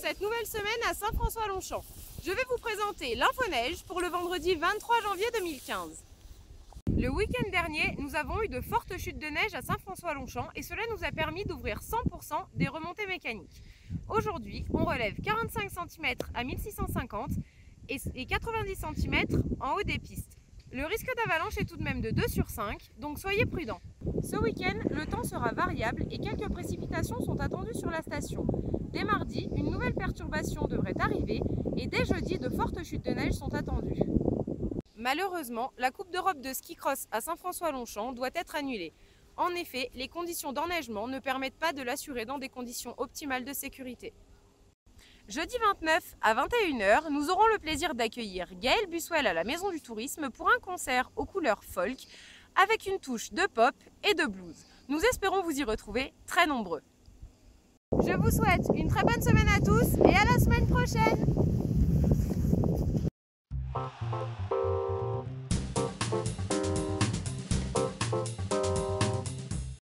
cette nouvelle semaine à Saint-François-Longchamp. Je vais vous présenter l'info-neige pour le vendredi 23 janvier 2015. Le week-end dernier, nous avons eu de fortes chutes de neige à Saint-François-Longchamp et cela nous a permis d'ouvrir 100% des remontées mécaniques. Aujourd'hui, on relève 45 cm à 1650 et 90 cm en haut des pistes. Le risque d'avalanche est tout de même de 2 sur 5, donc soyez prudents. Ce week-end, le temps sera variable et quelques précipitations sont attendues sur la station. Dès mardi, une nouvelle perturbation devrait arriver et dès jeudi, de fortes chutes de neige sont attendues. Malheureusement, la Coupe d'Europe de ski cross à Saint-François-Longchamp doit être annulée. En effet, les conditions d'enneigement ne permettent pas de l'assurer dans des conditions optimales de sécurité. Jeudi 29 à 21 h, nous aurons le plaisir d'accueillir Gaël Buswell à la Maison du Tourisme pour un concert aux couleurs folk avec une touche de pop et de blues. Nous espérons vous y retrouver très nombreux. Je vous souhaite une très bonne semaine à tous et à la semaine prochaine!